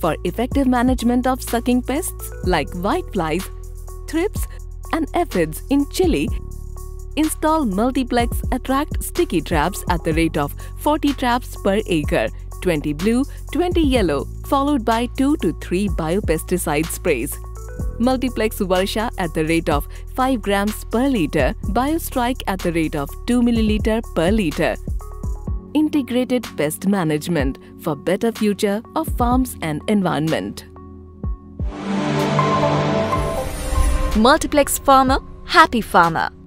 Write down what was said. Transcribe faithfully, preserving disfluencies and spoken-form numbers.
For effective management of sucking pests like whiteflies, thrips and aphids in chili, install Multiplex Attract sticky traps at the rate of forty traps per acre, twenty blue, twenty yellow, followed by two to three bio-pesticide sprays. Multiplex Varsha at the rate of five grams per litre, BioStrike at the rate of two milliliters per litre. Integrated pest management for better future of farms and environment. Multiplex Farmer, Happy Farmer.